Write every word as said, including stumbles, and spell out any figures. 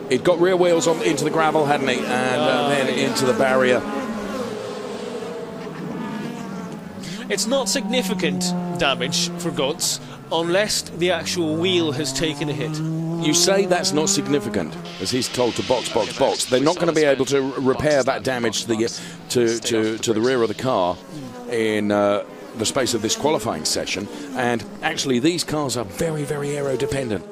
It got rear wheels on into the gravel, hadn't he? And uh, then into the barrier. It's not significant damage for Goetz unless the actual wheel has taken a hit. You say that's not significant, as he's told to box, box, box. They're not going to be able to repair that damage to the, to, to, to the rear of the car in uh, the space of this qualifying session. And actually, these cars are very, very aero dependent.